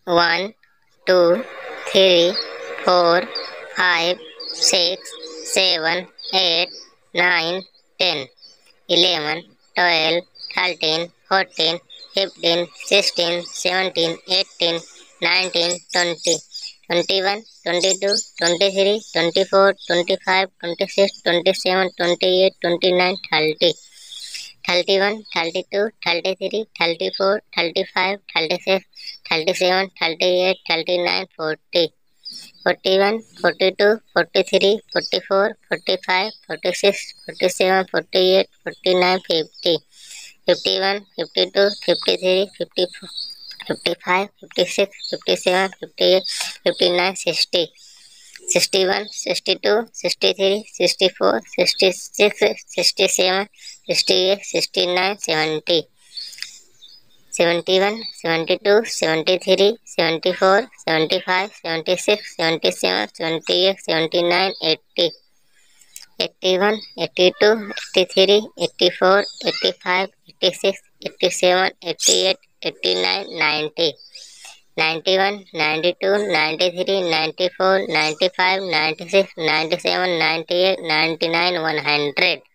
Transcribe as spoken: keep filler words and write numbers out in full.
one, two, three, four, five, six, seven, eight, nine, ten, eleven, twelve, thirteen, fourteen, fifteen, sixteen, seventeen, eighteen, nineteen, twenty, twenty-one, twenty-two, twenty-three, twenty-four, twenty-five, twenty-six, twenty-seven, twenty-eight, twenty-nine, thirty, thirty-one, thirty-two, thirty-three, thirty-four, thirty-five, thirty-six, thirty-seven, thirty-eight, thirty-nine, forty, forty-one, forty-two, forty-three, forty-four, forty-five, forty-six, forty-seven, forty-eight, forty-nine, fifty, fifty-one, fifty-two, fifty-three, fifty-four, fifty-five, fifty-six, fifty-seven, fifty-eight, fifty-nine, sixty, sixty-one, sixty-two, sixty-three, sixty-four, sixty-six, sixty-seven, sixty-eight, sixty-nine, seventy, seventy-one, seventy-two, seventy-three, seventy-four, seventy-five, seventy-six, seventy-seven, seventy-eight, seventy-nine, eighty, eighty-one, eighty-two, eighty-three, eighty-four, eighty-five, eighty-six, eighty-seven, eighty-eight, eighty-nine, ninety, ninety-one, ninety-two, ninety-three, ninety-four, ninety-five, ninety-six, ninety-seven, ninety-eight, ninety-nine, one hundred.